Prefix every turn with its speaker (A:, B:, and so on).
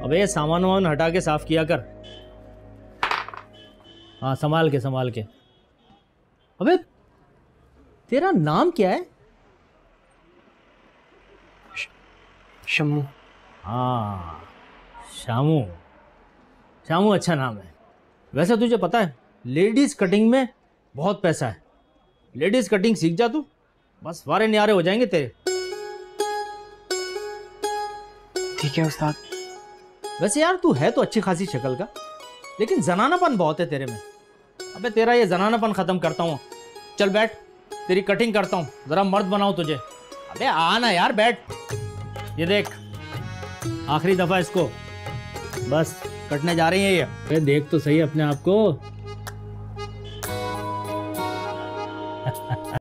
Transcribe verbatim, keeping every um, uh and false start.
A: अबे ये सामान वामान हटा के साफ किया कर। हाँ संभाल के संभाल के। अबे तेरा नाम क्या है?
B: शम्मू।
A: हाँ शामू। शामू अच्छा नाम है। वैसे तुझे पता है लेडीज कटिंग में बहुत पैसा है। लेडीज कटिंग सीख जा तू, बस वारे न्यारे हो जाएंगे तेरे।
B: ठीक है उस्ताद।
A: वैसे यार तू है तो अच्छी खासी शक्ल का, लेकिन जनानापन बहुत है तेरे में। अबे तेरा ये जनानापन खत्म करता हूँ। चल बैठ, तेरी कटिंग करता हूँ, जरा मर्द बनाऊँ तुझे। अबे आना यार, बैठ। ये देख आखिरी दफा इसको, बस कटने जा रही है ये। अरे देख तो सही अपने आप को।